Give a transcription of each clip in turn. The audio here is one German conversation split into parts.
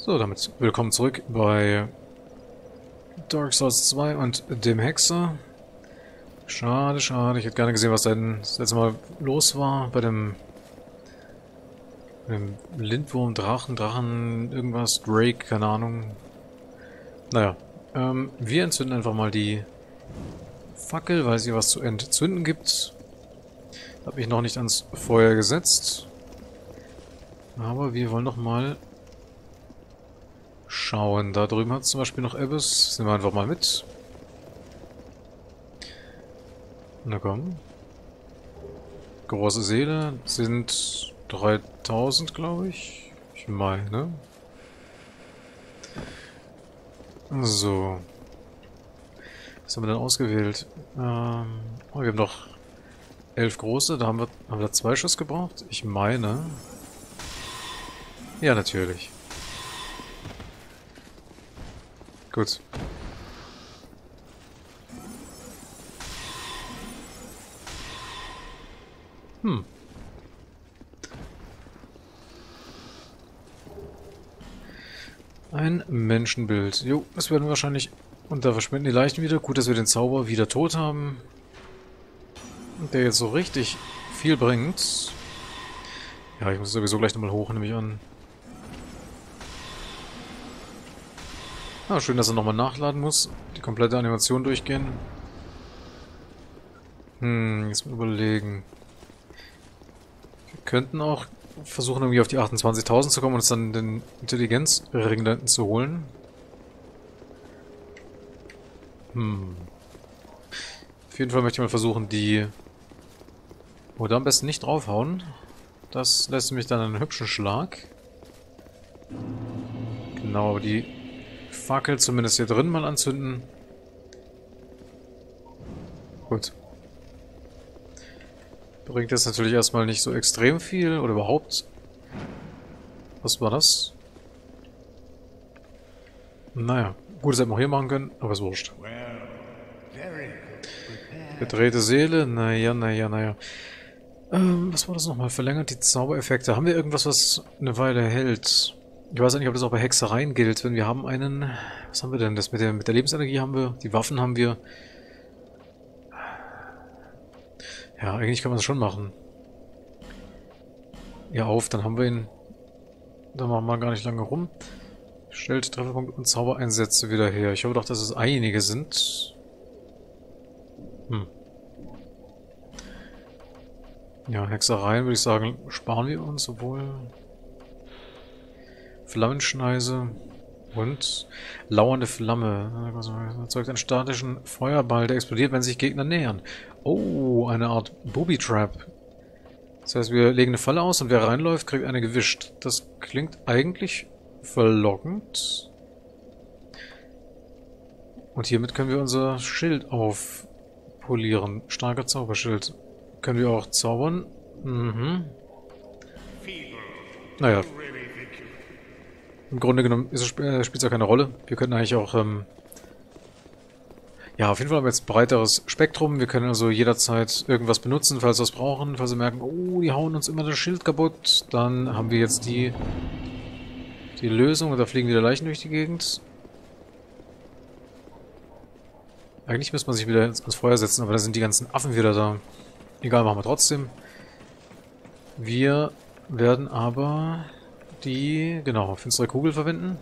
So, damit willkommen zurück bei Dark Souls 2 und dem Hexer. Schade, schade. Ich hätte gerne gesehen, was denn das letzte Mal los war bei dem Lindwurm, Drachen, irgendwas, Drake, keine Ahnung. Naja, wir entzünden einfach mal die Fackel, weil es hier was zu entzünden gibt. Habe ich noch nicht ans Feuer gesetzt. Aber wir wollen noch mal schauen. Da drüben hat es zum Beispiel noch Abyss. Nehmen wir einfach mal mit. Na komm. Große Seele sind 3000, glaube ich. Ich meine. So. Was haben wir denn ausgewählt? Oh, wir haben noch 11 große. Da haben wir 2 Schuss gebraucht. Ich meine. Ja, natürlich. Gut. Ein Menschenbild. Jo, das werden wir wahrscheinlich... Und da verschwinden die Leichen wieder. Gut, dass wir den Zauber wieder tot haben. Und der jetzt so richtig viel bringt. Ja, ich muss sowieso gleich nochmal hoch, nehme ich an. Ah, schön, dass er nochmal nachladen muss. Die komplette Animation durchgehen. Jetzt mal überlegen. Wir könnten auch versuchen, irgendwie auf die 28.000 zu kommen und uns dann den Intelligenzring da hinten zu holen. Auf jeden Fall möchte ich mal versuchen, die... Oder am besten nicht draufhauen. Das lässt mich dann einen hübschen Schlag. Genau, aber die Fackel zumindest hier drin mal anzünden. Gut. Bringt jetzt natürlich erstmal nicht so extrem viel oder überhaupt. Was war das? Naja, gut, das hätten wir auch hier machen können, aber ist wurscht. Gedrehte Seele, naja. Was war das nochmal? Verlängert die Zaubereffekte. Haben wir irgendwas, was eine Weile hält? Ich weiß nicht, ob das auch bei Hexereien gilt, wenn wir haben einen... Was haben wir denn? Das mit der Lebensenergie haben wir, die Waffen haben wir. Ja, eigentlich kann man es schon machen. Ja, auf, dann haben wir ihn. Dann machen wir gar nicht lange rum. Stellt Trefferpunkt und Zaubereinsätze wieder her. Ich hoffe doch, dass es einige sind. Ja, Hexereien würde ich sagen, sparen wir uns, obwohl... Flammenschneise und lauernde Flamme. Erzeugt einen statischen Feuerball, der explodiert, wenn sich Gegner nähern. Oh, eine Art Booby-Trap. Das heißt, wir legen eine Falle aus und wer reinläuft, kriegt eine gewischt. Das klingt eigentlich verlockend. Und hiermit können wir unser Schild aufpolieren. Starker Zauberschild. Können wir auch zaubern? Naja. Im Grunde genommen spielt es ja keine Rolle. Wir können eigentlich auch... ja, auf jeden Fall haben wir jetzt ein breiteres Spektrum. Wir können also jederzeit irgendwas benutzen, falls wir es brauchen. Falls wir merken, oh, die hauen uns immer das Schild kaputt. Dann haben wir jetzt die Lösung. Und da fliegen wieder Leichen durch die Gegend. Eigentlich müsste man sich wieder ans Feuer setzen, aber da sind die ganzen Affen wieder da. Egal, machen wir trotzdem. Wir werden aber... genau, finstere Kugel verwenden.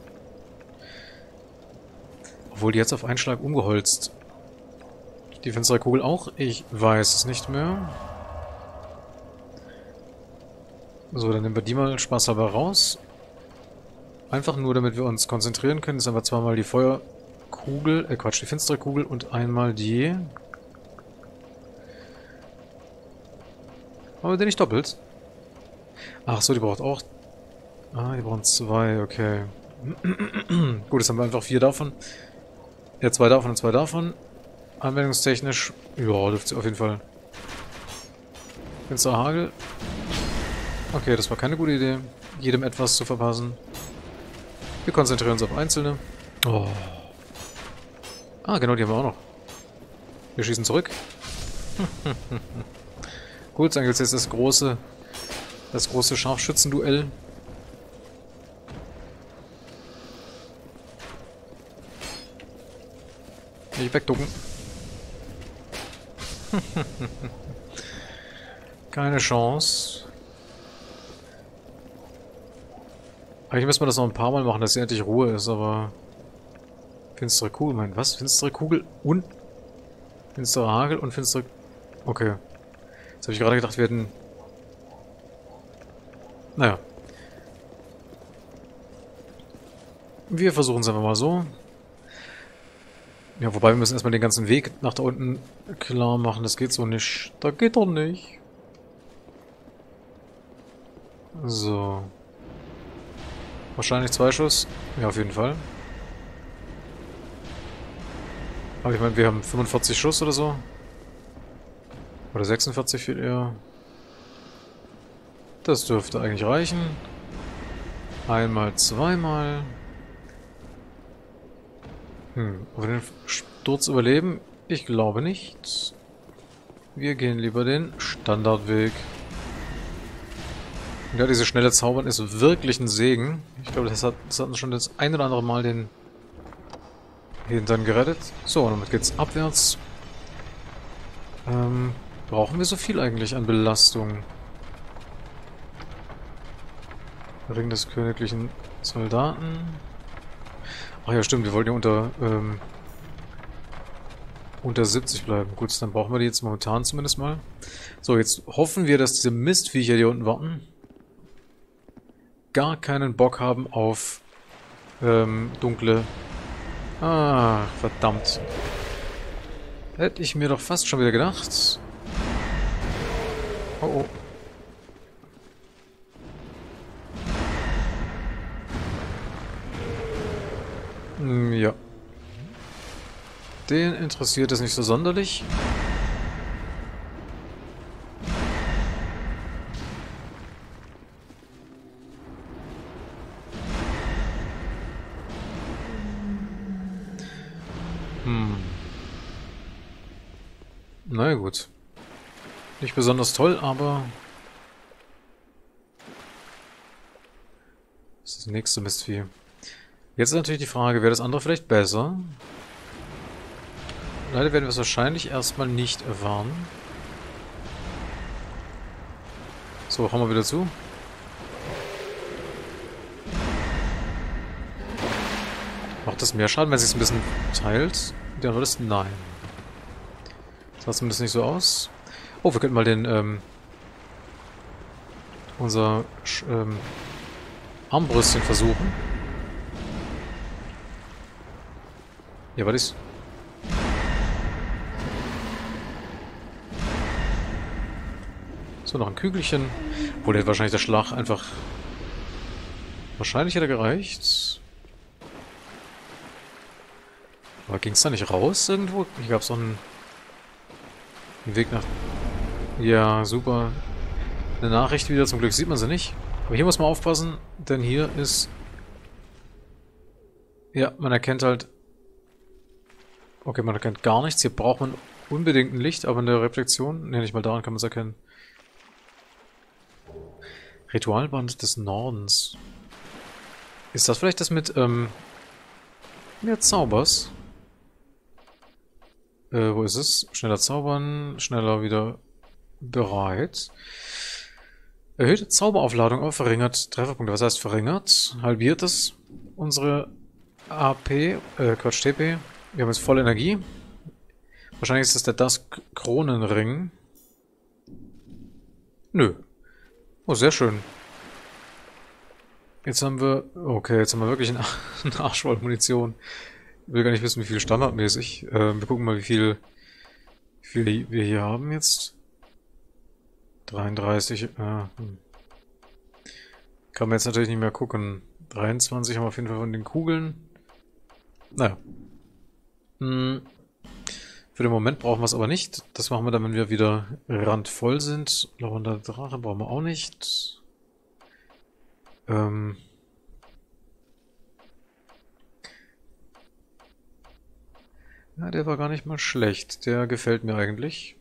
Obwohl die jetzt auf einen Schlag umgeholzt. Die finstere Kugel auch? Ich weiß es nicht mehr. So, dann nehmen wir die mal spaßhalber raus. Einfach nur, damit wir uns konzentrieren können. Jetzt haben wir zweimal die Feuerkugel, die finstere Kugel und einmal die... Haben wir den nicht doppelt? Ach so, die braucht auch... Ah, die brauchen 2, okay. Gut, jetzt haben wir einfach 4 davon. Ja, 2 davon und 2 davon. Anwendungstechnisch, ja, dürfte sie auf jeden Fall. Finsterer Hagel. Okay, das war keine gute Idee, jedem etwas zu verpassen. Wir konzentrieren uns auf Einzelne. Oh. Ah, genau, die haben wir auch noch. Wir schießen zurück. Gut, dann gibt es jetzt das große Scharfschützenduell. Nicht wegducken. Keine Chance. Eigentlich müssen wir das noch ein paar Mal machen, dass hier endlich Ruhe ist, aber... Finstere Kugel, mein was? Finstere Kugel und... Finstere Hagel und finstere... Okay. Jetzt habe ich gerade gedacht, wir hätten... Naja. Wir versuchen es einfach mal so. Ja, wobei wir müssen erstmal den ganzen Weg nach da unten klar machen. Das geht so nicht. Da geht doch nicht. So. Wahrscheinlich 2 Schuss. Ja, auf jeden Fall. Aber ich meine, wir haben 45 Schuss oder so. Oder 46 viel eher. Das dürfte eigentlich reichen. Einmal, zweimal. Ob wir den Sturz überleben? Ich glaube nicht. Wir gehen lieber den Standardweg. Ja, diese schnelle Zaubern ist wirklich ein Segen. Ich glaube, das hat uns schon das ein oder andere Mal den Hintern gerettet. So, damit geht's abwärts. Brauchen wir so viel eigentlich an Belastung? Ring des königlichen Soldaten. Ach ja, stimmt, wir wollten ja unter 70 bleiben. Gut, dann brauchen wir die jetzt momentan zumindest mal. So, jetzt hoffen wir, dass diese Mistviecher hier unten warten gar keinen Bock haben auf dunkle... Ah, verdammt. Hätte ich mir doch fast schon wieder gedacht. Oh, oh. Ja. Den interessiert es nicht so sonderlich. Na ja, gut. Nicht besonders toll, aber... Das ist das nächste Mistvieh. Jetzt ist natürlich die Frage, wäre das andere vielleicht besser? Leider werden wir es wahrscheinlich erstmal nicht erfahren. So, hauen wir wieder zu. Macht das mehr Schaden, wenn es sich ein bisschen teilt? Die Antwort ist nein. Das sah zumindest nicht so aus. Oh, wir könnten mal den, unser Armbrüstchen versuchen. Ja, was ist? So, noch ein Kügelchen. Obwohl, der hat wahrscheinlich der Schlag einfach... Wahrscheinlich hätte er gereicht. Aber ging es da nicht raus irgendwo? Hier gab es noch einen Weg nach... Ja, super. Eine Nachricht wieder. Zum Glück sieht man sie nicht. Aber hier muss man aufpassen, denn hier ist... Ja, man erkennt halt... Okay, man erkennt gar nichts. Hier braucht man unbedingt ein Licht, aber in der Reflexion... Ne, nicht mal daran kann man es erkennen. Ritualband des Nordens. Ist das vielleicht das mit, mehr Zaubers? Wo ist es? Schneller zaubern, schneller wieder bereit. Erhöhte Zauberaufladung, aber verringert Trefferpunkte. Was heißt verringert? Halbiert es unsere AP, Quatsch, TP. Wir haben jetzt volle Energie. Wahrscheinlich ist das der Dusk-Kronenring. Nö. Oh, sehr schön. Jetzt haben wir... Okay, jetzt haben wir wirklich einen Arsch voll Munition. Ich will gar nicht wissen, wie viel standardmäßig. Wir gucken mal, wie viel wir hier haben jetzt. 33. Kann man jetzt natürlich nicht mehr gucken. 23 haben wir auf jeden Fall von den Kugeln. Naja. Für den Moment brauchen wir es aber nicht. Das machen wir dann, wenn wir wieder randvoll sind. Lauernder Drache brauchen wir auch nicht. Ja, der war gar nicht mal schlecht. Der gefällt mir eigentlich.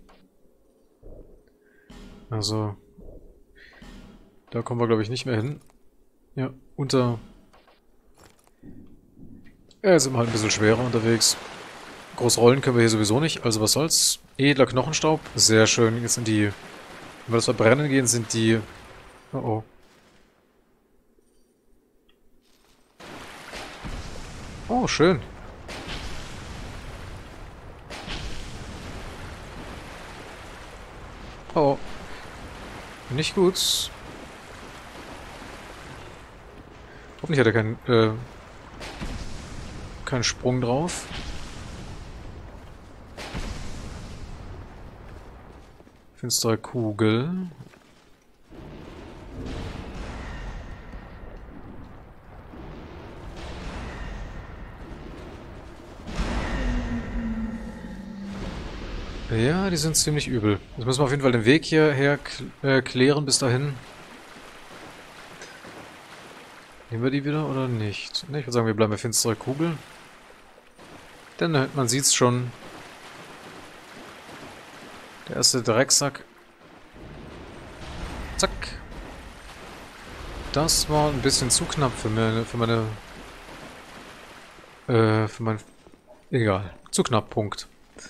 Also, da kommen wir, glaube ich, nicht mehr hin. Ja, unter... Ja, jetzt sind wir halt ein bisschen schwerer unterwegs. Groß rollen können wir hier sowieso nicht, also was soll's. Edler Knochenstaub, sehr schön. Jetzt sind die, wenn wir das verbrennen gehen, sind die... Oh oh. Oh, schön. Oh. Nicht gut. Hoffentlich hat er keinen Sprung drauf. Finstere Kugel. Ja, die sind ziemlich übel. Jetzt müssen wir auf jeden Fall den Weg hierher klären bis dahin. Nehmen wir die wieder oder nicht? Ne, ich würde sagen, wir bleiben bei finstere Kugel. Denn man sieht's schon. Der erste Drecksack. Zack. Das war ein bisschen zu knapp für mein... Egal. Zu knapp, Punkt.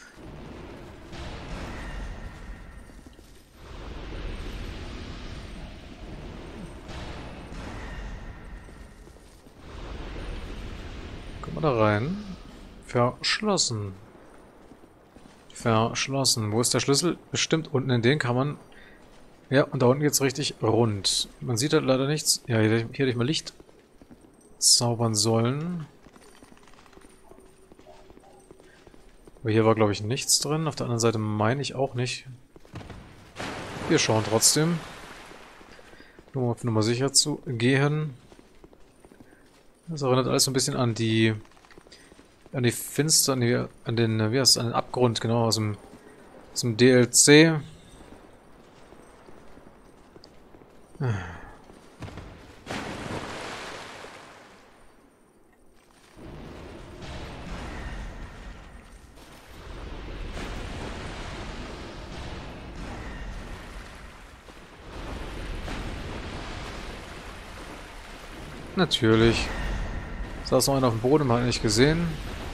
Kommen wir da rein. Verschlossen. Verschlossen. Wo ist der Schlüssel? Bestimmt unten in den kann man... Ja, und da unten geht's richtig rund. Man sieht halt leider nichts. Ja, hier hätte ich mal Licht zaubern sollen. Aber hier war, glaube ich, nichts drin. Auf der anderen Seite meine ich auch nicht. Wir schauen trotzdem. Nur um auf Nummer sicher zu gehen. Das erinnert alles so ein bisschen an die... An den, wie heißt es, an den Abgrund, genau, aus dem DLC. Natürlich. Saß noch einer auf dem Boden, man hat nicht gesehen.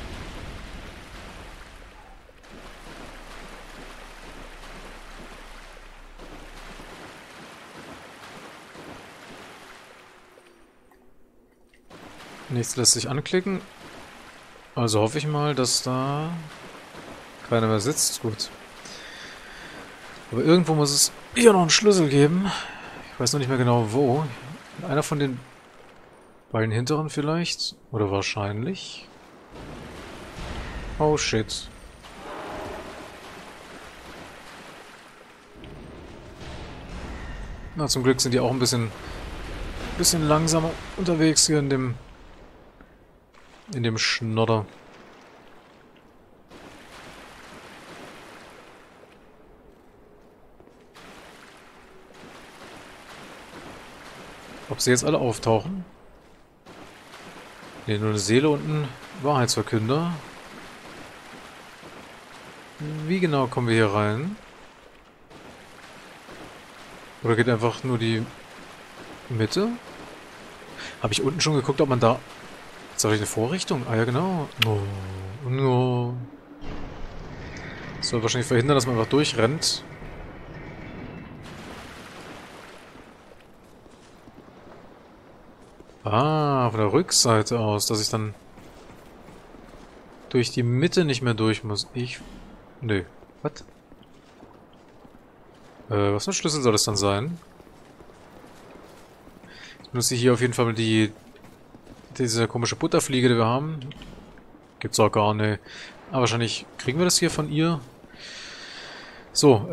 Nichts lässt sich anklicken. Also hoffe ich mal, dass da keiner mehr sitzt. Gut. Aber irgendwo muss es hier noch einen Schlüssel geben. Ich weiß noch nicht mehr genau wo. Einer von den beiden hinteren vielleicht? Oder wahrscheinlich? Oh shit. Na, zum Glück sind die auch ein bisschen langsamer unterwegs hier in dem Schnodder. Ob sie jetzt alle auftauchen? Ne, nur eine Seele und ein Wahrheitsverkünder. Wie genau kommen wir hier rein? Oder geht einfach nur die Mitte? Habe ich unten schon geguckt, ob man da... Jetzt habe ich eine Vorrichtung? Ah ja, genau. Oh, no. Das soll wahrscheinlich verhindern, dass man einfach durchrennt. Ah, von der Rückseite aus, dass ich dann durch die Mitte nicht mehr durch muss. Nö. Was? Was für ein Schlüssel soll das dann sein? Ich benutze hier auf jeden Fall diese komische Butterfliege, die wir haben. Gibt's auch gar nicht. Aber wahrscheinlich kriegen wir das hier von ihr. So,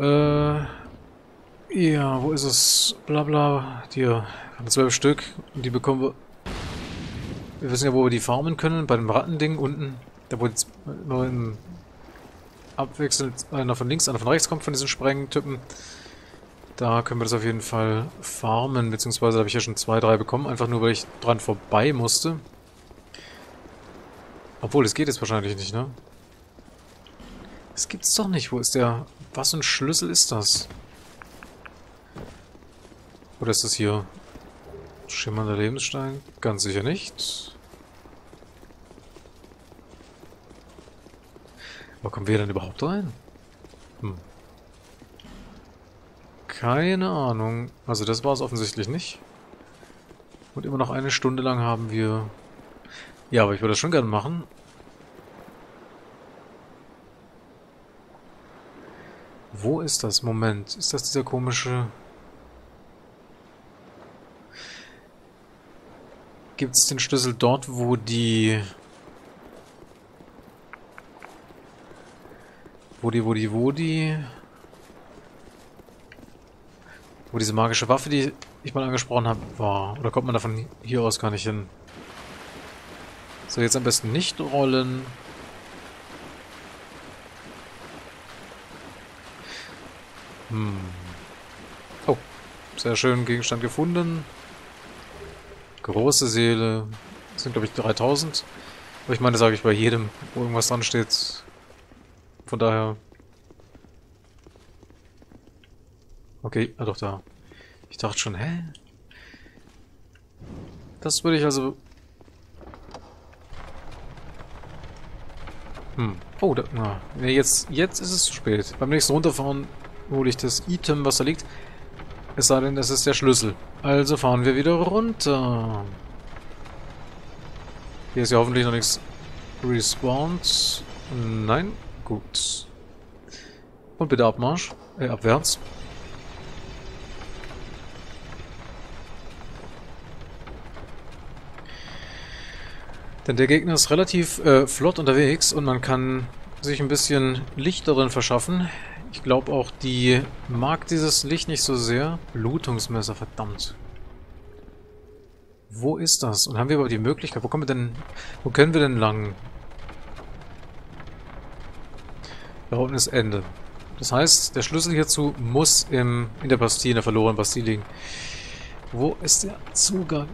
ja, wo ist es? Blabla. Hier haben wir 12 Stück. Und die bekommen wir... Wir wissen ja, wo wir die farmen können. Bei dem Rattending unten. Da wo jetzt nur im abwechselnd einer von links, einer von rechts kommt von diesen Sprengtypen. Da können wir das auf jeden Fall farmen. Beziehungsweise habe ich ja schon 2, 3 bekommen. Einfach nur, weil ich dran vorbei musste. Obwohl, das geht jetzt wahrscheinlich nicht, ne? Das gibt's doch nicht. Wo ist der... Was für ein Schlüssel ist das? Oder ist das hier... Schimmernder Lebensstein? Ganz sicher nicht. Aber kommen wir denn überhaupt rein? Hm. Keine Ahnung. Also das war es offensichtlich nicht. Und immer noch eine Stunde lang haben wir... Ja, aber ich würde das schon gerne machen. Wo ist das? Moment. Ist das dieser komische... Gibt es den Schlüssel dort, wo die... Wo diese magische Waffe, die ich mal angesprochen habe, war. Oder kommt man davon hier aus gar nicht hin? So, jetzt am besten nicht rollen. Oh, sehr schön, Gegenstand gefunden. Große Seele. Das sind, glaube ich, 3000. Aber ich meine, das sage ich bei jedem, wo irgendwas dran steht. Von daher... Okay, doch da. Ich dachte schon, hä? Das würde ich also... Oh, da... Nee, jetzt ist es zu spät. Beim nächsten Runterfahren hole ich das Item, was da liegt. Es sei denn, das ist der Schlüssel. Also fahren wir wieder runter. Hier ist ja hoffentlich noch nichts respawned. Nein? Gut. Und bitte Abmarsch. Abwärts. Denn der Gegner ist relativ flott unterwegs und man kann sich ein bisschen Licht darin verschaffen. Ich glaube auch, die mag dieses Licht nicht so sehr. Blutungsmesser, verdammt. Wo ist das? Und haben wir aber die Möglichkeit, wo können wir denn lang? Da unten ist Ende. Das heißt, der Schlüssel hierzu muss in der Bastille, in der verlorenen Bastille liegen. Wo ist der Zugang?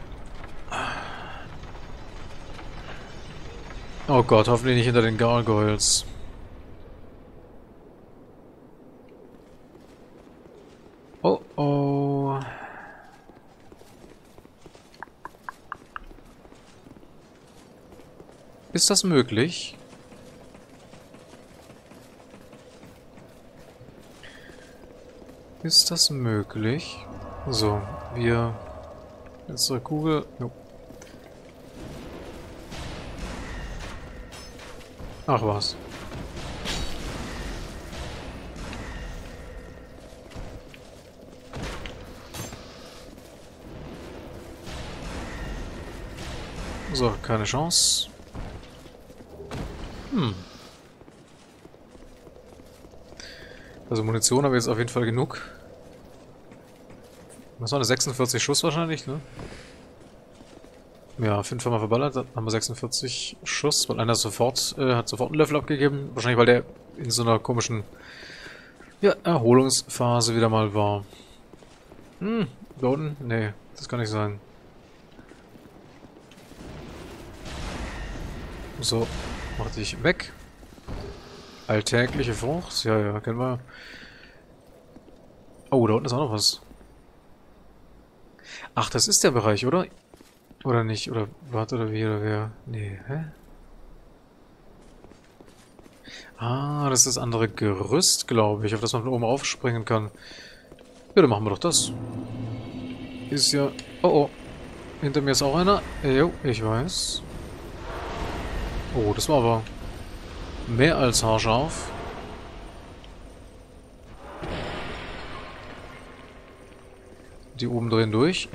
Oh Gott, hoffentlich nicht hinter den Gargoyles. Oh oh. Ist das möglich? Ist das möglich? So, wir... Letzte Kugel... Jo. Ach was. So, keine Chance. Also Munition habe ich jetzt auf jeden Fall genug. Was war eine 46 Schuss wahrscheinlich, ne? Ja, 5 haben wir verballert, dann haben wir 46 Schuss, weil einer hat sofort einen Level abgegeben. Wahrscheinlich, weil der in so einer komischen Erholungsphase wieder mal war. Da unten? Nee, das kann nicht sein. So, mach dich weg. Alltägliche Frucht, ja, kennen wir. Oh, da unten ist auch noch was. Ach, das ist der Bereich, oder? Oder nicht? Oder warte, oder wie, oder wer? Nee, hä? Ah, das ist das andere Gerüst, glaube ich, auf das man von oben aufspringen kann. Ja, dann machen wir doch das. Ist ja... Oh, oh. Hinter mir ist auch einer. Jo, ich weiß. Oh, das war aber mehr als haarscharf. Die oben drehen durch.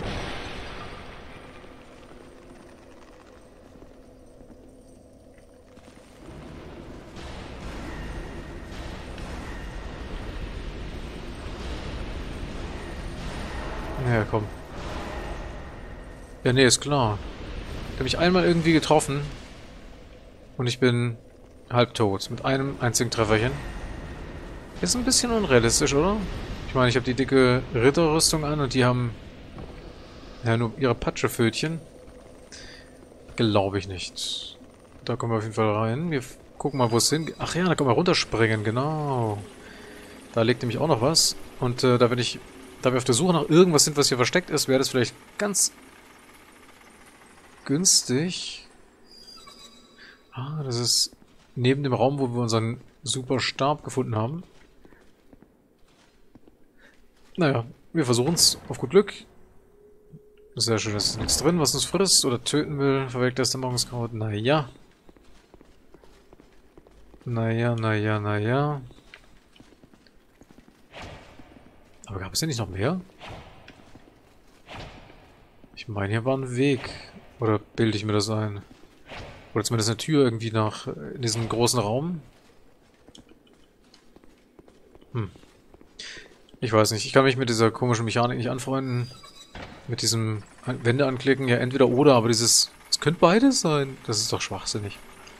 Ja, komm. Ja, nee, ist klar. Ich habe mich einmal irgendwie getroffen. Und ich bin halbtot. Mit einem einzigen Trefferchen. Ist ein bisschen unrealistisch, oder? Ich meine, ich habe die dicke Ritterrüstung an und die haben ja nur ihre Patschefötchen. Glaube ich nicht. Da kommen wir auf jeden Fall rein. Wir gucken mal, wo es hingeht. Ach ja, da können wir runterspringen, genau. Da liegt nämlich auch noch was. Und da wir auf der Suche nach irgendwas sind, was hier versteckt ist, wäre das vielleicht ganz günstig. Ah, das ist neben dem Raum, wo wir unseren super Stab gefunden haben. Naja, wir versuchen es auf gut Glück. Sehr schön, es ist nichts drin, was uns frisst oder töten will. Verwelkt erst der Morgenskraut. Naja. Naja. Aber gab es hier nicht noch mehr? Ich meine, hier war ein Weg. Oder bilde ich mir das ein? Oder zumindest eine Tür irgendwie nach in diesem großen Raum? Ich weiß nicht. Ich kann mich mit dieser komischen Mechanik nicht anfreunden. Mit diesem Wände anklicken. Ja, entweder oder, aber dieses... Es könnte beides sein. Das ist doch schwachsinnig.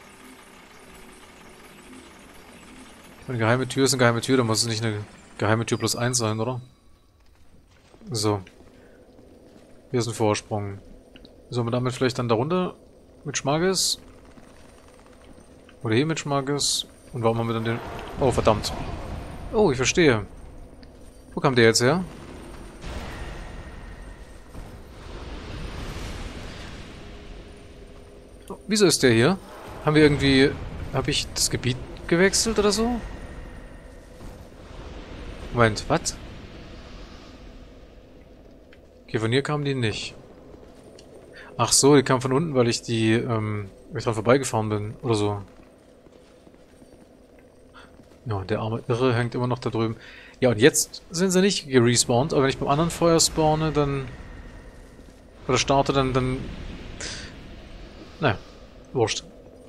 Eine geheime Tür ist eine geheime Tür. Da muss es nicht eine geheime Tür plus 1 sein, oder? So. Hier ist ein Vorsprung. Sollen wir damit vielleicht dann darunter mit Schmackes? Oder hier mit Schmackes? Und warum haben wir dann den... Oh, verdammt. Oh, ich verstehe. Wo kam der jetzt her? Oh, wieso ist der hier? Haben wir irgendwie... Habe ich das Gebiet gewechselt oder so? Moment, was? Okay, von hier kamen die nicht. Ach so, die kamen von unten, weil ich dran vorbeigefahren bin. Oder so. Ja, der arme Irre hängt immer noch da drüben. Ja, und jetzt sind sie nicht gerespawnt, aber wenn ich beim anderen Feuer spawne, dann... Oder starte, dann... Naja, wurscht.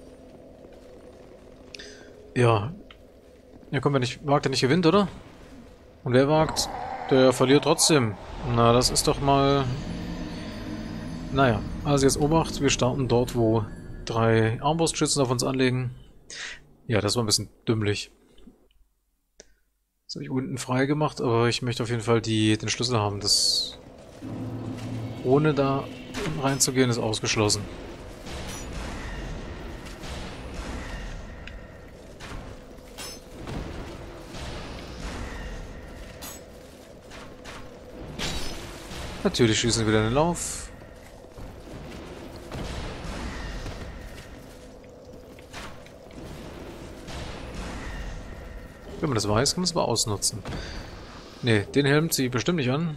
Ja. Ja, komm, wenn ich wagt, der nicht gewinnt, oder? Und wer wagt, der verliert trotzdem. Na, das ist doch mal... Naja, also jetzt Obacht, wir starten dort, wo 3 Armbrustschützen auf uns anlegen. Ja, das war ein bisschen dümmlich. Das habe ich unten frei gemacht, aber ich möchte auf jeden Fall den Schlüssel haben. Das ohne da reinzugehen ist ausgeschlossen. Natürlich schießen wir wieder in den Lauf. Wenn man das weiß, kann man es aber ausnutzen. Ne, den Helm ziehe ich bestimmt nicht an.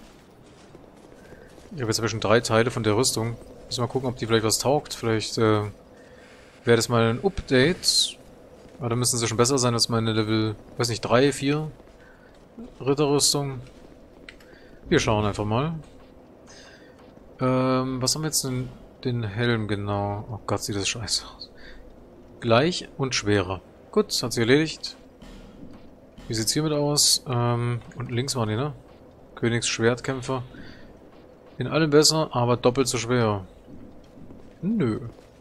Ich habe jetzt zwischen 3 Teile von der Rüstung. Müssen wir mal gucken, ob die vielleicht was taugt. Vielleicht wäre das mal ein Update. Aber dann müssen sie schon besser sein als meine Level, weiß nicht, 3, 4 Ritterrüstung. Wir schauen einfach mal. Was haben wir jetzt denn? Den Helm genau. Oh Gott, sieht das scheiße aus. Gleich und schwerer. Gut, hat sich erledigt. Wie sieht's hiermit aus? Und links waren die, ne? Königsschwertkämpfer. In allem besser, aber doppelt so schwer. Nö.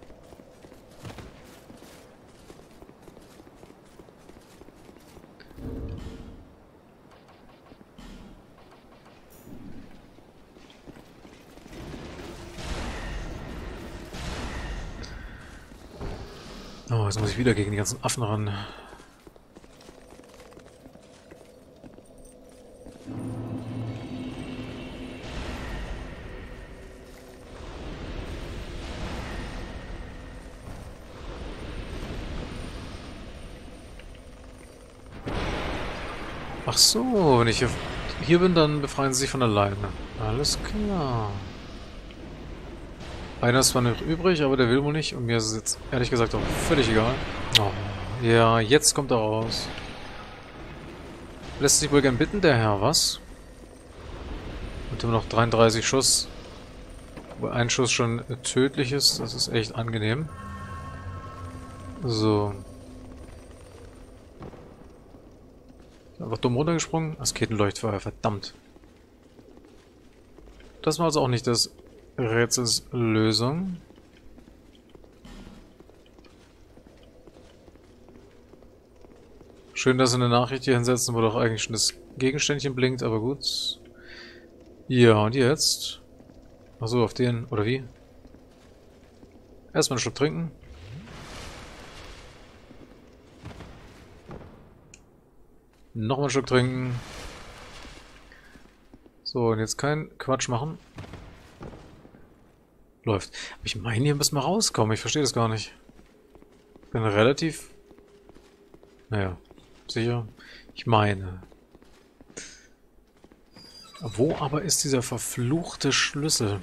Oh, jetzt muss ich wieder gegen die ganzen Affen ran. Ach so, wenn ich hier bin, dann befreien sie sich von alleine. Alles klar. Einer ist zwar noch übrig, aber der will wohl nicht. Und mir ist es jetzt ehrlich gesagt auch völlig egal. Oh, ja, jetzt kommt er raus. Lässt sich wohl gern bitten, der Herr, was? Und immer noch 33 Schuss. Wo ein Schuss schon tödlich ist. Das ist echt angenehm. So. Einfach dumm runtergesprungen. Asketenleuchtfeuer, verdammt. Das war also auch nicht das Rätsels Lösung. Schön, dass sie eine Nachricht hier hinsetzen, wo doch eigentlich schon das Gegenständchen blinkt, aber gut. Ja, und jetzt? Achso, auf den, oder wie? Erstmal einen Schluck trinken. Nochmal einen Schluck trinken. So, und jetzt kein Quatsch machen. Läuft. Aber ich meine, hier müssen wir rauskommen. Ich verstehe das gar nicht. Bin relativ... Naja, sicher. Ich meine. Wo aber ist dieser verfluchte Schlüssel?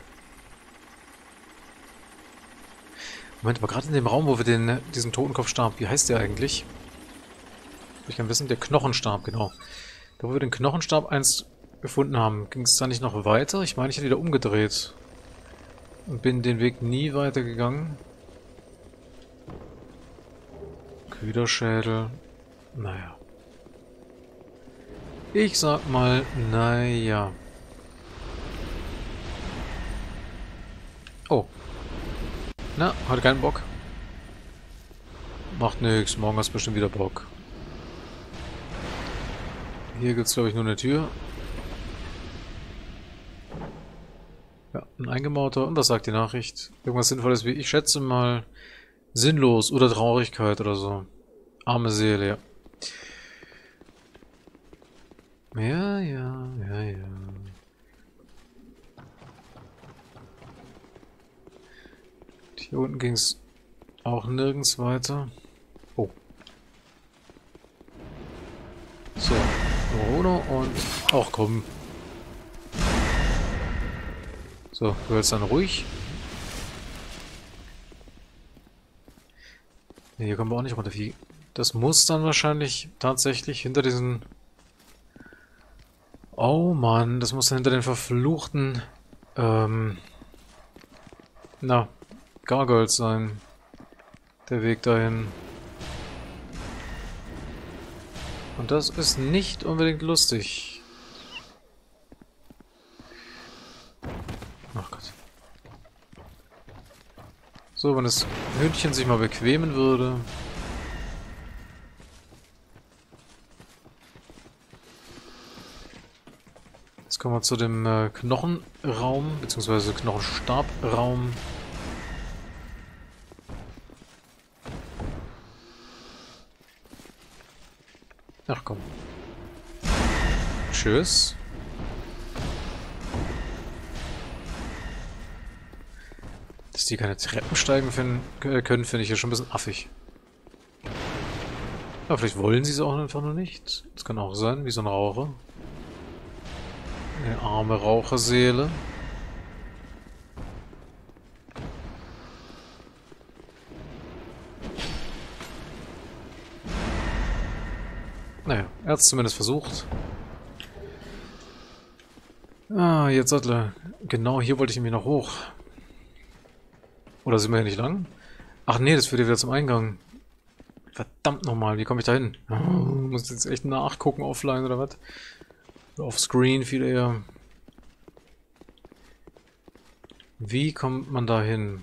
Moment, aber gerade in dem Raum, wo wir diesen Totenkopfstab, wie heißt der eigentlich? Ich kann wissen, der Knochenstab, genau. Da wo wir den Knochenstab einst gefunden haben, ging es da nicht noch weiter? Ich meine, ich hätte wieder umgedreht. Und bin den Weg nie weitergegangen. Küderschädel. Naja. Ich sag mal, naja. Oh. Na, heute keinen Bock. Macht nix, morgen hast du bestimmt wieder Bock. Hier gibt's glaube ich nur eine Tür. Ja, ein eingemauerter. Und was sagt die Nachricht? Irgendwas Sinnvolles wie, ich schätze mal, sinnlos oder Traurigkeit oder so. Arme Seele, ja. Ja, ja, ja, ja. Hier unten ging es auch nirgends weiter. Oh. So, Bruno und... Ach komm. So, du hältst dann ruhig. Nee, hier kommen wir auch nicht runter. Das muss dann wahrscheinlich tatsächlich hinter diesen... Oh Mann, das muss hinter den verfluchten... Na, Gargoyles sein. Der Weg dahin. Und das ist nicht unbedingt lustig. Ach Gott. So, wenn das Hündchen sich mal bequemen würde. Jetzt kommen wir zu dem Knochenraum, beziehungsweise Knochenstabraum. Ach komm. Tschüss. Dass die keine Treppen steigen können, finde ich ja schon ein bisschen affig. Aber vielleicht wollen sie es auch einfach nur nicht. Das kann auch sein, wie so ein Raucher. Eine arme Raucherseele. Naja, er hat es zumindest versucht. Ah, jetzt Sattler. Genau, hier wollte ich irgendwie noch hoch. Oder sind wir hier nicht lang? Ach nee, das führt ja wieder zum Eingang. Verdammt nochmal, wie komme ich da hin? Oh, muss jetzt echt nachgucken offline oder was? Oder offscreen viel eher. Wie kommt man da hin?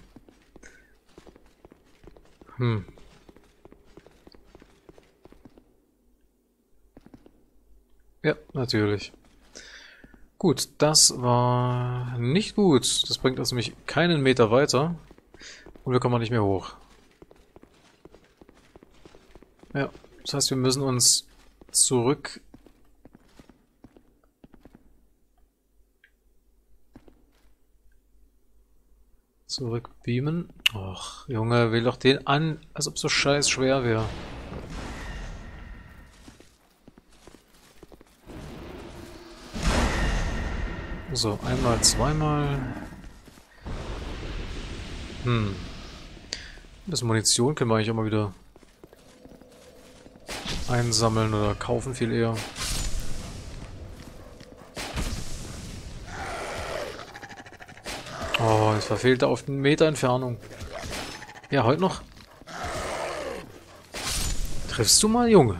Ja, natürlich. Gut, das war nicht gut. Das bringt uns nämlich keinen Meter weiter. Und wir kommen auch nicht mehr hoch. Ja, das heißt, wir müssen uns zurück... zurückbeamen. Och, Junge, wähl doch den an, als ob so scheiß schwer wäre. So, einmal, zweimal. Das Munition können wir eigentlich auch mal wieder einsammeln oder kaufen, viel eher. Oh, jetzt verfehlt er auf einen Meter Entfernung. Ja, heute noch. Triffst du mal, Junge?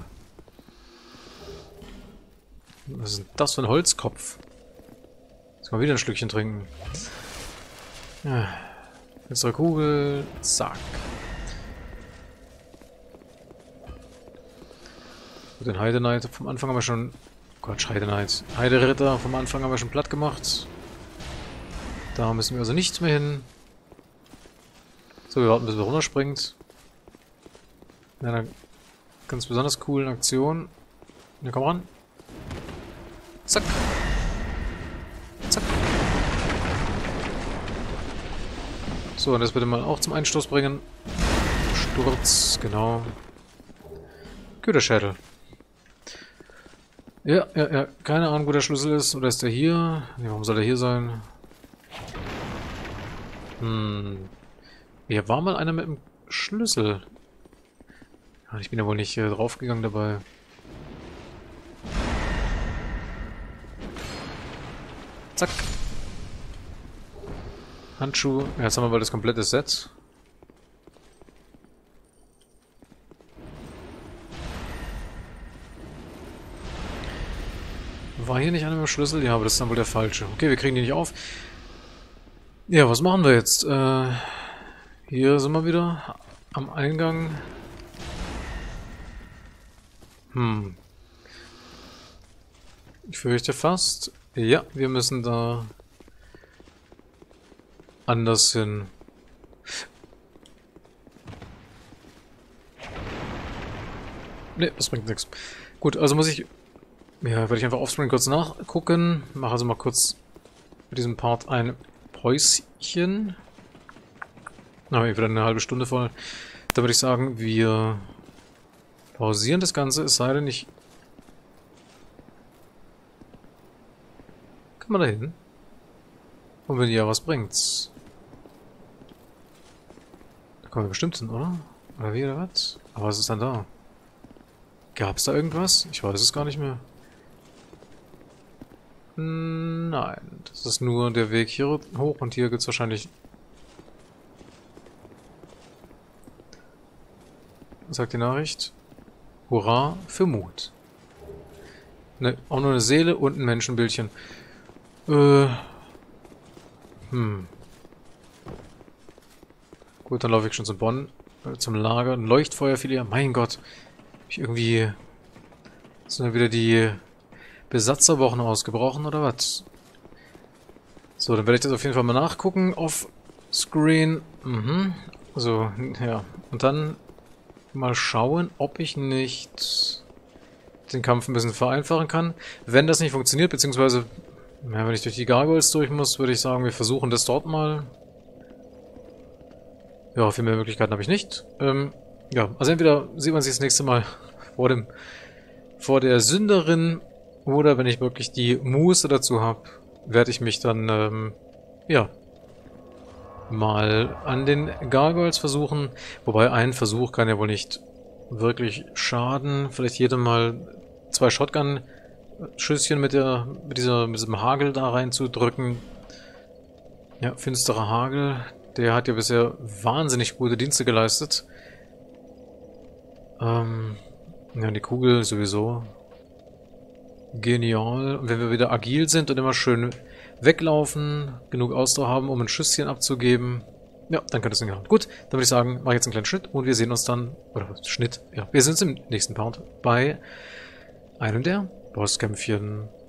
Was ist denn das für ein Holzkopf? Jetzt mal wieder ein Schlückchen trinken. Ja. Letztere Kugel. Zack. Den Heide Knight vom Anfang haben wir schon... Quatsch, Heide Knight. Heide Ritter vom Anfang haben wir schon platt gemacht. Da müssen wir also nicht mehr hin. So, wir warten, bis er runterspringt. In einer ganz besonders coolen Aktion. Ja, komm ran. Zack. Zack. So, und das bitte mal auch zum Einstoß bringen. Sturz, genau. Köderschädel. Ja, ja, ja. Keine Ahnung, wo der Schlüssel ist. Oder ist der hier? Nee, warum soll der hier sein? Hier war mal einer mit dem Schlüssel. Ja, ich bin ja wohl nicht draufgegangen dabei. Zack. Handschuh. Ja, jetzt haben wir bald das komplette Set. War hier nicht einer mit dem Schlüssel? Ja, aber das ist dann wohl der falsche. Okay, wir kriegen die nicht auf. Ja, was machen wir jetzt? Hier sind wir wieder am Eingang. Ich fürchte fast. Ja, wir müssen da anders hin. Ne, das bringt nichts. Gut, also muss ich... Ja, werde ich einfach offscreen kurz nachgucken. Mache also mal kurz mit diesem Part ein Päuschen. Na, wieder eine halbe Stunde voll. Da würde ich sagen, wir pausieren das Ganze, es sei denn, ich... Kann man da hin? Und wenn ja, was bringt's? Da kommen wir bestimmt hin, oder? Oder wie, oder was? Aber was ist dann da? Gab's da irgendwas? Ich weiß es gar nicht mehr. Nein, das ist nur der Weg hier hoch und hier gibt's wahrscheinlich... Was sagt die Nachricht? Hurra für Mut. Ne, auch nur eine Seele und ein Menschenbildchen. Gut, dann laufe ich schon zum Bonn, zum Lager. Ein Leuchtfeuerfilet. Mein Gott. Irgendwie... Sind dann wieder die Besatzerwochen ausgebrochen, oder was? So, dann werde ich das auf jeden Fall mal nachgucken auf Screen. So, ja. Und dann mal schauen, ob ich nicht den Kampf ein bisschen vereinfachen kann. Wenn das nicht funktioniert, beziehungsweise, ja, wenn ich durch die Gargoyles durch muss, würde ich sagen, wir versuchen das dort mal. Ja, viel mehr Möglichkeiten habe ich nicht. Ja, also entweder sieht man sich das nächste Mal vor der Sünderin, oder wenn ich wirklich die Muße dazu habe, werde ich mich dann, ja, mal an den Gargoyles versuchen. Wobei ein Versuch kann ja wohl nicht wirklich schaden. Vielleicht jedem mal 2 Shotgun-Schüsschen mit diesem Hagel da reinzudrücken. Ja, finsterer Hagel. Der hat ja bisher wahnsinnig gute Dienste geleistet. Ja, die Kugel sowieso. Genial. Und wenn wir wieder agil sind und immer schön weglaufen, genug Ausdauer haben, um ein Schüsschen abzugeben, ja, dann könnte es hinhauen. Gut, dann würde ich sagen, mache ich jetzt einen kleinen Schnitt und wir sehen uns dann, oder Schnitt, ja, wir sehen uns im nächsten Part bei einem der Bosskämpfchen.